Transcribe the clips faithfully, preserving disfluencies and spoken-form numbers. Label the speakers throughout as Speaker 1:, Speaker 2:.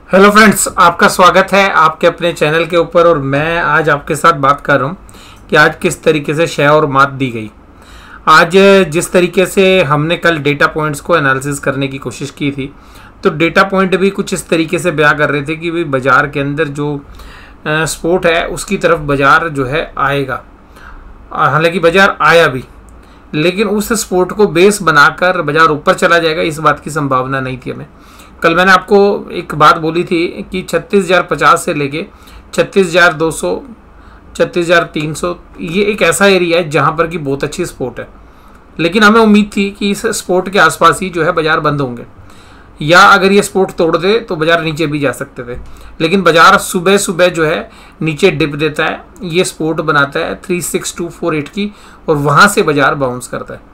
Speaker 1: Hello friends, आपका स्वागत है आपके अपने चैनल के ऊपर। और मैं आज आपके साथ बात कर रहा हूँ कि आज किस तरीके से शेयर और मात दी गई। आज जिस तरीके से हमने कल डेटा पॉइंट्स को एनालिसिस करने की कोशिश की थी, तो डेटा पॉइंट भी कुछ इस तरीके से बयां कर रहे थे कि भाई बाज़ार के अंदर जो सपोर्ट है उसकी तरफ बाज़ार जो है आएगा। हालांकि बाज़ार आया भी, लेकिन उस सपोर्ट को बेस बनाकर बाज़ार ऊपर चला जाएगा इस बात की संभावना नहीं थी हमें। कल मैंने आपको एक बात बोली थी कि छत्तीस हज़ार पचास से लेके छत्तीस हज़ार दो सौ, छत्तीस हज़ार तीन सौ ये एक ऐसा एरिया है जहां पर कि बहुत अच्छी सपोर्ट है। लेकिन हमें उम्मीद थी कि इस सपोर्ट के आसपास ही जो है बाज़ार बंद होंगे, या अगर ये सपोर्ट तोड़ दे तो बाज़ार नीचे भी जा सकते थे। लेकिन बाज़ार सुबह सुबह जो है नीचे डिप देता है, ये सपोर्ट बनाता है three six two four eight की, और वहाँ से बाज़ार बाउंस करता है।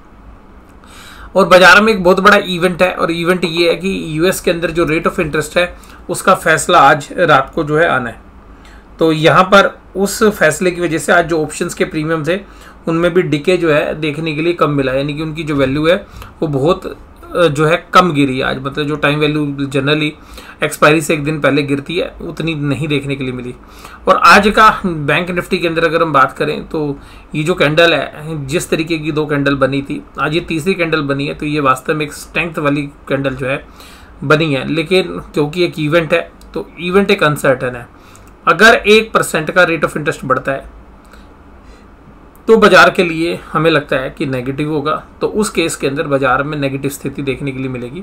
Speaker 1: और बाजार में एक बहुत बड़ा इवेंट है, और इवेंट ये है कि यूएस के अंदर जो रेट ऑफ इंटरेस्ट है उसका फैसला आज रात को जो है आना है। तो यहाँ पर उस फैसले की वजह से आज जो ऑप्शंस के प्रीमियम थे उनमें भी डिके जो है देखने के लिए कम मिला, यानी कि उनकी जो वैल्यू है वो बहुत जो है कम गिरी आज। मतलब जो टाइम वैल्यू जनरली एक्सपायरी से एक दिन पहले गिरती है उतनी नहीं देखने के लिए मिली। और आज का बैंक निफ्टी के अंदर अगर हम बात करें तो ये जो कैंडल है, जिस तरीके की दो कैंडल बनी थी, आज ये तीसरी कैंडल बनी है, तो ये वास्तव में एक स्ट्रेंथ वाली कैंडल जो है बनी है। लेकिन क्योंकि एक इवेंट है तो इवेंट एक अनसर्टन है। अगर एक परसेंट का रेट ऑफ इंटरेस्ट बढ़ता है तो बाजार के लिए हमें लगता है कि नेगेटिव होगा, तो उस केस के अंदर बाजार में नेगेटिव स्थिति देखने के लिए मिलेगी।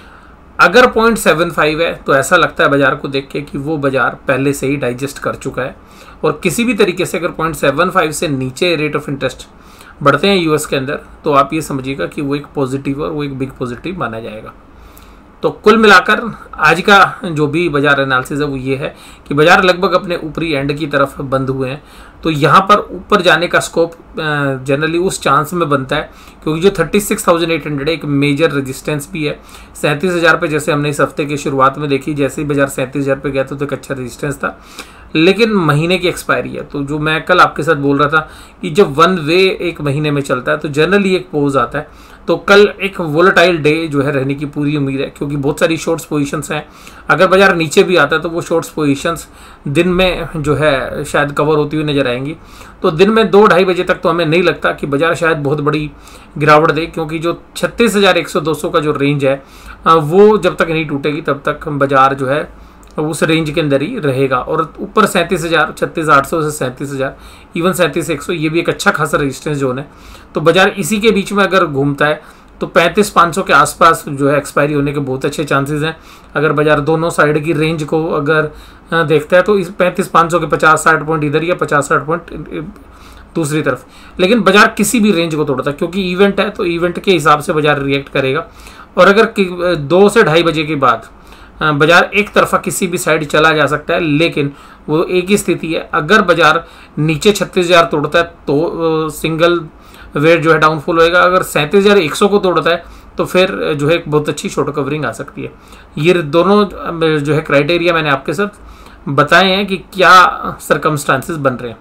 Speaker 1: अगर पॉइंट सेवन फाइव है तो ऐसा लगता है बाजार को देख के कि वो बाजार पहले से ही डाइजेस्ट कर चुका है। और किसी भी तरीके से अगर पॉइंट सेवन फाइव से नीचे रेट ऑफ इंटरेस्ट बढ़ते हैं यूएस के अंदर, तो आप ये समझिएगा कि वो एक पॉजिटिव और वो एक बिग पॉजिटिव माना जाएगा। तो कुल मिलाकर आज का जो भी बाजार एनालिसिस है वो ये है कि बाजार लगभग अपने ऊपरी एंड की तरफ बंद हुए हैं। तो यहाँ पर ऊपर जाने का स्कोप जनरली उस चांस में बनता है क्योंकि जो thirty six thousand eight hundred एक मेजर रेजिस्टेंस भी है। सैंतीस हज़ार पे जैसे हमने इस हफ्ते की शुरुआत में देखी, जैसे ही बाजार सैंतीस हज़ार पे गया था तो एक अच्छा रेजिस्टेंस था। लेकिन महीने की एक्सपायरी है, तो जो मैं कल आपके साथ बोल रहा था कि जब वन वे एक महीने में चलता है तो जनरली एक पोज आता है। तो कल एक वोलेटाइल डे जो है रहने की पूरी उम्मीद है, क्योंकि बहुत सारी शॉर्ट्स पोजीशंस हैं। अगर बाजार नीचे भी आता है तो वो शॉर्ट्स पोजीशंस दिन में जो है शायद कवर होती हुई नजर आएंगी। तो दिन में दो ढाई बजे तक तो हमें नहीं लगता कि बाजार शायद बहुत बड़ी गिरावट दे, क्योंकि जो छत्तीस हज़ार एक सौ दो सौ का जो रेंज है वो जब तक नहीं टूटेगी तब तक बाजार जो है उस रेंज के अंदर ही रहेगा। और ऊपर सैंतीस हज़ार छत्तीस आठ सौ से सैंतीस हज़ार इवन सैंतीस एक सौ ये भी एक अच्छा खासा रेजिस्टेंस जोन है। तो बाजार इसी के बीच में अगर घूमता है तो पैंतीस पाँच सौ के आसपास जो है एक्सपायरी होने के बहुत अच्छे चांसेस हैं। अगर बाजार दोनों साइड की रेंज को अगर देखता है तो इस पैंतीस पाँच सौ के पचास साठ पॉइंट इधर या पचास साठ पॉइंट दूसरी तरफ। लेकिन बाजार किसी भी रेंज को तोड़ता है क्योंकि इवेंट है, तो इवेंट के हिसाब से बाजार रिएक्ट करेगा। और अगर दो से ढाई बजे के बाद बाजार एक तरफा किसी भी साइड चला जा सकता है, लेकिन वो एक ही स्थिति है। अगर बाजार नीचे छत्तीस हज़ार तोड़ता है तो सिंगल वेट जो है डाउनफॉल होएगा। अगर सैंतीस हज़ार एक सौ को तोड़ता है तो फिर जो है एक बहुत अच्छी शॉर्ट कवरिंग आ सकती है। ये दोनों जो है क्राइटेरिया मैंने आपके साथ बताए हैं कि क्या सरकमस्टांसेस बन रहे हैं।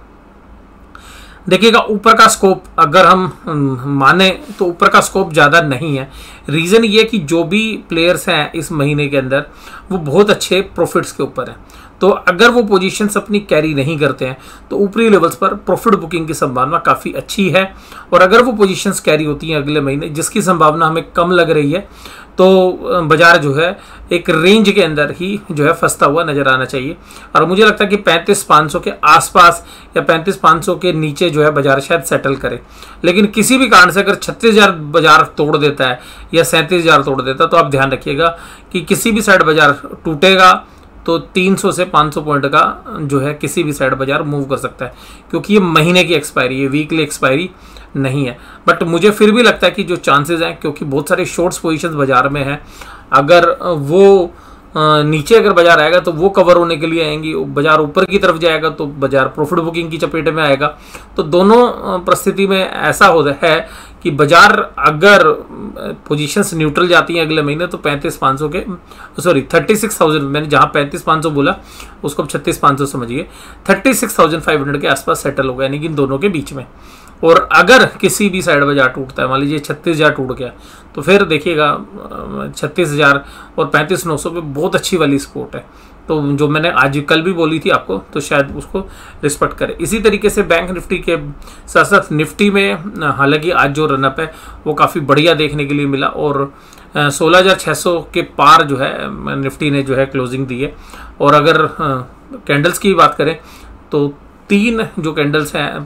Speaker 1: देखिएगा, ऊपर का स्कोप अगर हम माने तो ऊपर का स्कोप ज़्यादा नहीं है। रीज़न ये कि जो भी प्लेयर्स हैं इस महीने के अंदर वो बहुत अच्छे प्रॉफिट्स के ऊपर हैं। तो अगर वो पोजीशंस अपनी कैरी नहीं करते हैं तो ऊपरी लेवल्स पर प्रॉफिट बुकिंग की संभावना काफ़ी अच्छी है। और अगर वो पोजीशंस कैरी होती हैं अगले महीने, जिसकी संभावना हमें कम लग रही है, तो बाजार जो है एक रेंज के अंदर ही जो है फंसता हुआ नजर आना चाहिए। और मुझे लगता है कि पैंतीस पाँच सौ के आसपास या पैंतीस पाँच सौ के नीचे जो है बाजार शायद सेटल करे। लेकिन किसी भी कारण से अगर छत्तीस हज़ार बाजार तोड़ देता है या सैंतीस हज़ार तोड़ देता है तो आप ध्यान रखिएगा कि किसी भी साइड बाजार टूटेगा तो तीन सौ से पाँच सौ पॉइंट का जो है किसी भी साइड बाजार मूव कर सकता है, क्योंकि ये महीने की एक्सपायरी है, वीकली एक्सपायरी नहीं है। बट मुझे फिर भी लगता है कि जो चांसेस हैं, क्योंकि बहुत सारे शॉर्ट्स पोजीशंस बाजार में हैं, अगर वो नीचे अगर बाजार आएगा तो वो कवर होने के लिए आएंगी, बाजार ऊपर की तरफ जाएगा तो बाजार प्रॉफिट बुकिंग की चपेट में आएगा। तो दोनों परिस्थिति में ऐसा हो है कि बाजार अगर पोजीशंस न्यूट्रल जाती हैं अगले महीने तो पैंतीस पाँच सौ के सॉरी थर्टी सिक्स थाउजेंड मैंने जहाँ पैंतीस पाँच सौ बोला उसको अब छत्तीस पाँच सौ समझिए, thirty six thousand five hundred के आसपास सेटल होगा, यानी कि इन दोनों के बीच में। और अगर किसी भी साइड बाजार टूटता है, मान लीजिए छत्तीस हज़ार टूट गया, तो फिर देखिएगा छत्तीस हज़ार और पैंतीस नौ सौ पे बहुत अच्छी वाली सपोर्ट है। तो जो मैंने आज कल भी बोली थी आपको, तो शायद उसको रिस्पेक्ट करे। इसी तरीके से बैंक निफ्टी के साथ साथ निफ्टी में हालांकि आज जो रनअप है वो काफ़ी बढ़िया देखने के लिए मिला और सोलह हज़ार छः सौ के पार जो है निफ्टी ने जो है क्लोजिंग दी है। और अगर कैंडल्स की बात करें तो तीन जो कैंडल्स हैं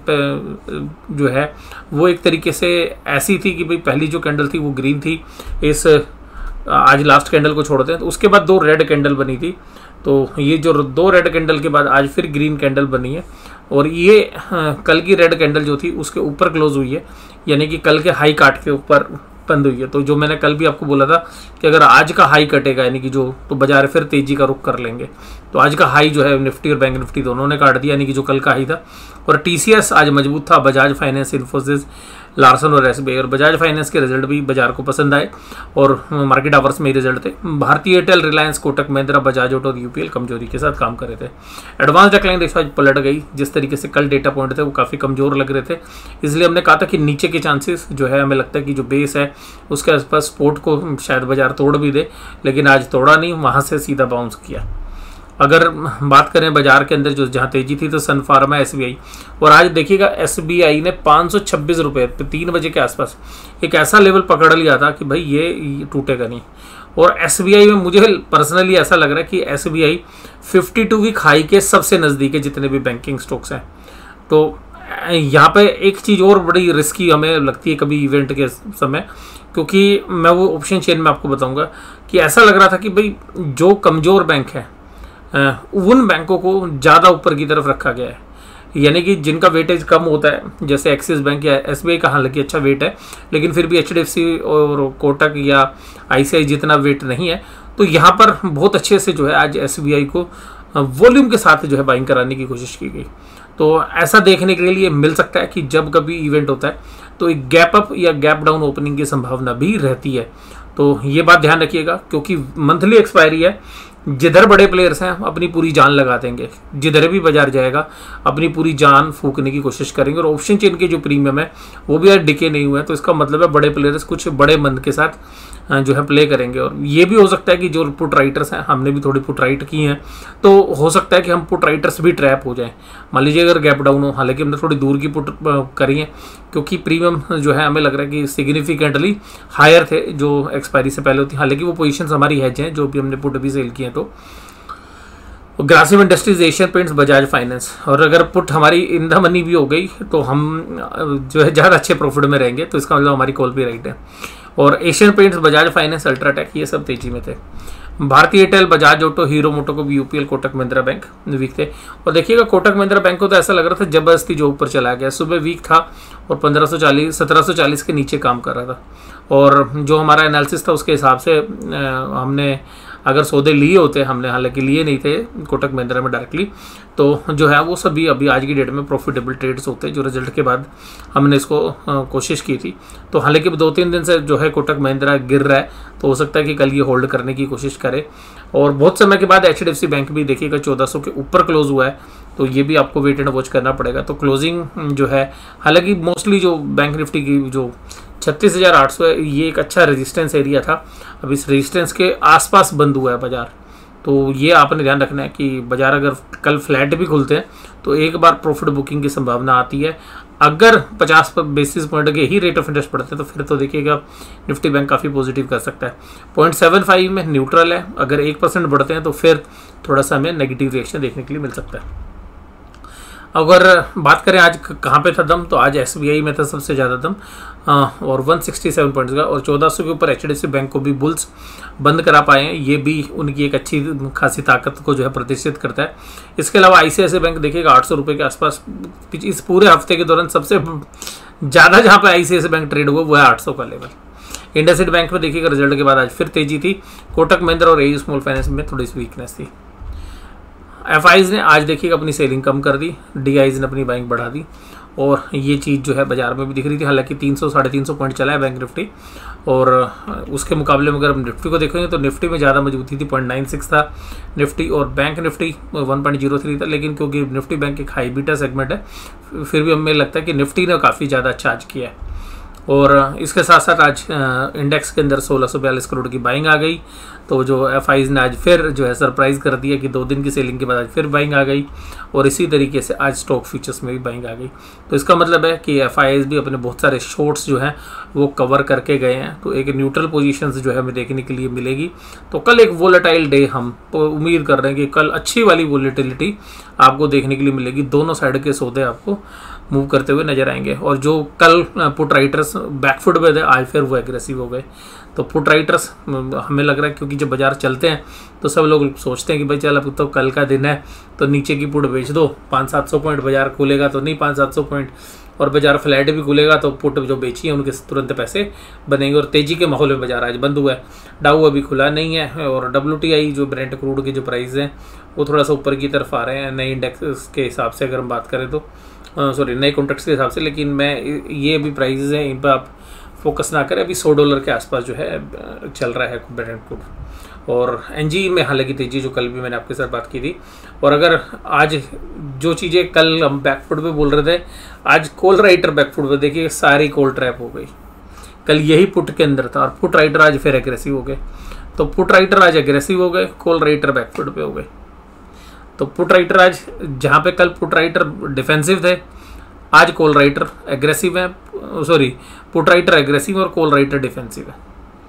Speaker 1: जो है वो एक तरीके से ऐसी थी कि भाई पहली जो कैंडल थी वो ग्रीन थी, इस आज लास्ट कैंडल को छोड़ते हैं, तो उसके बाद दो रेड कैंडल बनी थी। तो ये जो दो रेड कैंडल के बाद आज फिर ग्रीन कैंडल बनी है और ये कल की रेड कैंडल जो थी उसके ऊपर क्लोज हुई है, यानी कि कल के हाई काट के ऊपर बंद हुई है। तो जो मैंने कल भी आपको बोला था कि अगर आज का हाई कटेगा यानी कि जो, तो बाजार फिर तेजी का रुख कर लेंगे। तो आज का हाई जो है निफ्टी और बैंक निफ्टी दोनों ने काट दिया, यानी कि जो कल का हाई था। और टीसीएस आज मजबूत था, बजाज फाइनेंस, इन्फोसिस, लार्सन और एसबीआई। और बजाज फाइनेंस के रिजल्ट भी बाजार को पसंद आए और मार्केट आवर्स में ही रिजल्ट थे। भारतीय एयरटेल, रिलायंस, कोटक महिंद्रा, बजाज ऑटो और यूपीएल कमजोरी के साथ काम कर रहे थे। एडवांस डिक्लाइन रेशो आज पलट गई, जिस तरीके से कल डेटा पॉइंट थे वो काफ़ी कमजोर लग रहे थे, इसलिए हमने कहा था कि नीचे के चांसेस जो है, हमें लगता है कि जो बेस है उसके आसपास सपोर्ट को शायद बाजार तोड़ भी दे, लेकिन आज तोड़ा नहीं, वहाँ से सीधा बाउंस किया। अगर बात करें बाजार के अंदर जो जहाँ तेजी थी तो सन फार्मा, एसबीआई, और आज देखिएगा एसबीआई ने पाँच सौ छब्बीस रुपये तीन बजे के आसपास एक ऐसा लेवल पकड़ लिया था कि भाई ये, ये टूटेगा नहीं। और एसबीआई में मुझे पर्सनली ऐसा लग रहा है कि एसबीआई बावन वीक हाई के सबसे नज़दीक है जितने भी बैंकिंग स्टॉक्स हैं। तो यहाँ पे एक चीज़ और बड़ी रिस्की हमें लगती है कभी इवेंट के समय, क्योंकि मैं वो ऑप्शन चेन में आपको बताऊँगा कि ऐसा लग रहा था कि भाई जो कमज़ोर बैंक है उन बैंकों को ज़्यादा ऊपर की तरफ रखा गया है, यानी कि जिनका वेटेज कम होता है, जैसे एक्सिस बैंक या एसबीआई का हालांकि अच्छा वेट है, लेकिन फिर भी एचडीएफसी और कोटक या आईसीआई जितना वेट नहीं है। तो यहाँ पर बहुत अच्छे से जो है आज एसबीआई को वॉल्यूम के साथ जो है बाइंग कराने की कोशिश की गई। तो ऐसा देखने के लिए मिल सकता है कि जब कभी इवेंट होता है तो एक गैप अप या गैप डाउन ओपनिंग की संभावना भी रहती है। तो ये बात ध्यान रखिएगा, क्योंकि मंथली एक्सपायरी है, जिधर बड़े प्लेयर्स हैं अपनी पूरी जान लगा देंगे, जिधर भी बाजार जाएगा अपनी पूरी जान फूकने की कोशिश करेंगे। और ऑप्शन चेन के जो प्रीमियम है वो भी यार डिके नहीं हुए हैं, तो इसका मतलब है बड़े प्लेयर्स कुछ बड़े मन के साथ जो है प्ले करेंगे। और ये भी हो सकता है कि जो पुट राइटर्स हैं, हमने भी थोड़ी पुट राइट की हैं, तो हो सकता है कि हम पुट राइटर्स भी ट्रैप हो जाएं। मान लीजिए अगर गैप डाउन हो, हालांकि हमने थोड़ी दूर की पुट करी है क्योंकि प्रीमियम जो है हमें लग रहा है कि सिग्निफिकेंटली हायर थे जो एक्सपायरी से पहले होती, हालांकि वो पोजीशंस हमारी हैज हैं जो भी हमने पुट भी सेल किए हैं। तो ग्रासिम इंडस्ट्रीज, एशियन पेंट्स, बजाज फाइनेंस, और अगर पुट हमारी इन द मनी भी हो गई तो हम जो है ज़्यादा अच्छे प्रॉफिट में रहेंगे, तो इसका मतलब हमारी कॉल भी राइट है। और एशियन पेंट्स, बजाज फाइनेंस, अल्ट्राटेक ये सब तेजी में थे। भारतीय एयरटेल, बजाज ऑटो, हीरो मोटो को भी, UPL, Kotak Mahindra bank weak थे। और देखिएगा कोटक महिंद्रा बैंक को तो ऐसा लग रहा था जबरदस्ती जो ऊपर चला गया, सुबह वीक था और पंद्रह सौ चालीस सत्रह सौ चालीस के नीचे काम कर रहा था। और जो हमारा एनालिसिस था उसके हिसाब से हमने अगर सौदे लिए होते, हमने हालांकि लिए नहीं थे कोटक महिंद्रा में डायरेक्टली, तो जो है वो सभी अभी आज की डेट में प्रॉफिटेबल ट्रेड्स होते, जो रिजल्ट के बाद हमने इसको कोशिश की थी। तो हालांकि दो तीन दिन से जो है कोटक महिंद्रा गिर रहा है, तो हो सकता है कि कल ये होल्ड करने की कोशिश करे। और बहुत समय के बाद एचडीएफसी बैंक भी देखिएगा चौदह सौ के ऊपर क्लोज हुआ है, तो ये भी आपको वेट एंड वॉच करना पड़ेगा। तो क्लोजिंग जो है, हालांकि मोस्टली जो बैंक निफ्टी की जो छत्तीस हज़ार आठ सौ है, ये एक अच्छा रेजिस्टेंस एरिया था, अब इस रेजिस्टेंस के आसपास बंद हुआ है बाजार। तो ये आपने ध्यान रखना है कि बाजार अगर कल फ्लैट भी खुलते हैं तो एक बार प्रॉफिट बुकिंग की संभावना आती है। अगर पचास बेसिस पॉइंट के ही रेट ऑफ इंटरेस्ट पड़ते हैं तो फिर तो देखिएगा निफ्टी बैंक काफ़ी पॉजिटिव कर सकता है। पॉइंट सेवन फाइव में न्यूट्रल है, अगर एक परसेंट बढ़ते हैं तो फिर थोड़ा सा हमें नेगेटिव रिएक्शन देखने के लिए मिल सकता है। अगर बात करें आज कहाँ पे था दम, तो आज एसबीआई में था सबसे ज़्यादा दम और एक सौ सड़सठ पॉइंट्स का, और चौदह सौ के ऊपर एचडीएफसी बैंक को भी बुल्स बंद करा पाए हैं, ये भी उनकी एक अच्छी खासी ताकत को जो है प्रदर्शित करता है। इसके अलावा आईसीआईसीआई बैंक देखिएगा आठ सौ रुपये के आसपास, इस पूरे हफ्ते के दौरान सबसे ज़्यादा जहाँ पे आईसीआईसीआई बैंक ट्रेड हुआ वो है आठ सौ का लेवल। इंडसइंड बैंक में देखिएगा रिजल्ट के बाद आज फिर तेजी थी। कोटक महिंद्रा और एयू स्मॉल फाइनेंस में थोड़ी सी वीकनेस थी। एफ आईज ने आज देखिएगा अपनी सेलिंग कम कर दी, डी आईज ने अपनी बाइंग बढ़ा दी, और ये चीज़ जो है बाजार में भी दिख रही थी। हालांकि तीन सौ साढ़े तीन सौ पॉइंट चला है बैंक निफ्टी, और उसके मुकाबले में अगर हम निफ्टी को देखेंगे तो निफ्टी में ज़्यादा मजबूती थी, पॉइंट नाइन सिक्स था निफ्टी, और bank Nifty one point zero three था। लेकिन क्योंकि निफ्टी बैंक एक हाई बीटा सेगमेंट है, फिर भी हमें लगता है कि निफ्टी ने काफ़ी ज़्यादा अच्छा आज किया है। और इसके साथ साथ आज इंडेक्स के अंदर सोलह सौ बयालीस करोड़ की बाइंग आ गई। तो जो एफ आईज ने आज फिर जो है सरप्राइज़ कर दिया कि दो दिन की सेलिंग के बाद आज फिर बाइंग आ गई, और इसी तरीके से आज स्टॉक फ्यूचर्स में भी बाइंग आ गई। तो इसका मतलब है कि एफ आईज भी अपने बहुत सारे शॉर्ट्स जो हैं वो कवर करके गए हैं। तो एक न्यूट्रल पोजीशंस जो है हमें देखने के लिए मिलेगी। तो कल एक वोलेटाइल डे हम उम्मीद कर रहे हैं कि कल अच्छी वाली वोलेटिलिटी आपको देखने के लिए मिलेगी। दोनों साइड के सौदे आपको मूव करते हुए नजर आएंगे। और जो कल पुट राइटर्स बैकफुट में थे आज फिर वो एग्रेसिव हो गए। तो पुट राइटर्स हमें लग रहा है क्योंकि जब बाजार चलते हैं तो सब लोग सोचते हैं कि भाई चल अब तो कल का दिन है तो नीचे की पुट बेच दो, पाँच सात सौ पॉइंट बाजार खुलेगा तो नहीं पाँच सात सौ पॉइंट, और बाजार फ्लैट भी खुलेगा तो पुट जो बेची है उनके तुरंत पैसे बनेंगे। और तेजी के माहौल में बाजार आज बंद हुआ है। डाउ अभी खुला नहीं है, और डब्ल्यू टी आई जो ब्रेंट क्रूड के जो प्राइस हैं वो थोड़ा सा ऊपर की तरफ आ रहे हैं नए इंडेक्स के हिसाब से अगर हम बात करें तो, सॉरी नए कॉन्ट्रैक्ट्स के हिसाब से। लेकिन मैं ये अभी प्राइसेस हैं इन पर आप फोकस ना करें। अभी सौ डॉलर के आसपास जो है चल रहा है ब्रेंट क्रूड। और एनजी में हालांकि तेजी जो कल भी मैंने आपके साथ बात की थी। और अगर आज जो चीज़ें कल हम बैकफुट पे बोल रहे थे, आज कॉल राइटर बैकफुट पे देखिए सारी कॉल ट्रैप हो गई। कल यही पुट के अंदर था और पुट राइटर आज फिर एग्रेसिव हो गए। तो पुट राइटर आज एग्रेसिव हो गए, कॉल राइटर बैकफुट पे हो गए। तो पुट राइटर आज जहाँ पे कल पुट राइटर डिफेंसिव थे आज कॉल राइटर एग्रेसिव है, सॉरी पुट राइटर एग्रेसिव और कॉल राइटर डिफेंसिव है।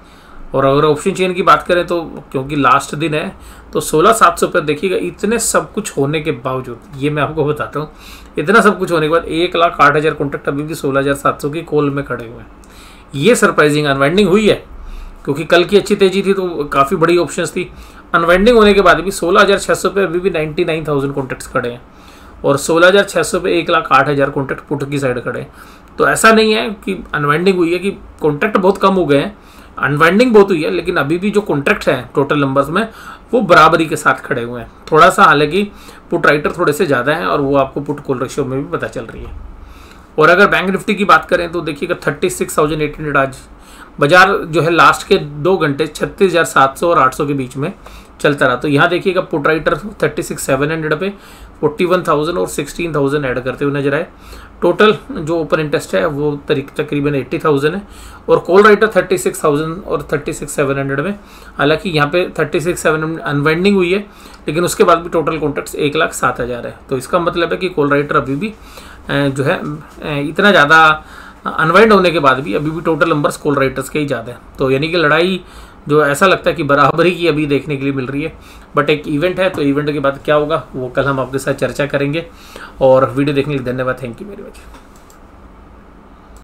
Speaker 1: और अगर ऑप्शन चेन की बात करें तो क्योंकि लास्ट दिन है तो सोलह सात सौ पर देखिएगा, इतने सब कुछ होने के बावजूद, ये मैं आपको बताता हूँ, इतना सब कुछ होने के बाद एक लाख आठ हज़ार कॉन्ट्रैक्ट अभी भी सोलह हज़ार सात सौ की कॉल में खड़े हुए हैं। ये सरप्राइजिंग अनवाइंडिंग हुई है क्योंकि कल की अच्छी तेजी थी तो काफ़ी बड़ी ऑप्शंस थी। अनवाइंडिंग होने के बाद भी सोलह हज़ार छः सौ पे अभी भी नाइन्टी नाइन थाउजेंड कॉन्ट्रैक्ट्स खड़े हैं, और सोलह हज़ार छः सौ पे एक लाख आठ हज़ार कॉन्ट्रैक्ट पुट की साइड खड़े हैं। तो ऐसा नहीं है कि अनवाइंडिंग हुई है कि कॉन्ट्रैक्ट बहुत कम हो गए हैं, अनवाइंडिंग बहुत हुई है, लेकिन अभी भी जो कॉन्ट्रैक्ट हैं टोटल नंबर्स में वो बराबरी के साथ खड़े हुए हैं। थोड़ा सा हालांकि पुट राइटर थोड़े से ज़्यादा हैं और वो आपको पुट कॉल रेशियो में भी पता चल रही है। और अगर बैंक निफ्टी की बात करें तो देखिएगा thirty six thousand eight hundred आज बाजार जो है लास्ट के दो घंटे छत्तीस हज़ार सात सौ और आठ सौ के बीच में चलता रहा। तो यहाँ देखिएगा put writer thirty six seven hundred पे फोर्टी वन थाउजेंड और सिक्सटीन थाउजेंड ऐड करते हुए नजर आए। टोटल जो ओपन इंटरेस्ट है वो तकरीबन एट्टी थाउजेंड है, और call writer thirty six thousand और थर्टी सिक्स सेवन हंड्रेड में। हालांकि यहाँ पे thirty six seven hundred unwinding हुई है, लेकिन उसके बाद भी टोटल कॉन्ट्रैक्ट्स एक लाख सात हज़ार है। तो इसका मतलब है कि कॉल राइटर अभी भी जो है इतना ज़्यादा अनवाइंड होने के बाद भी अभी भी टोटल नंबर्स कॉल राइटर्स के ही ज़्यादा है। तो यानी कि लड़ाई जो ऐसा लगता है कि बराबरी की अभी देखने के लिए मिल रही है, बट एक इवेंट है तो इवेंट के बाद क्या होगा वो कल हम आपके साथ चर्चा करेंगे। और वीडियो देखने के लिए धन्यवाद, थैंक यू वेरी मच।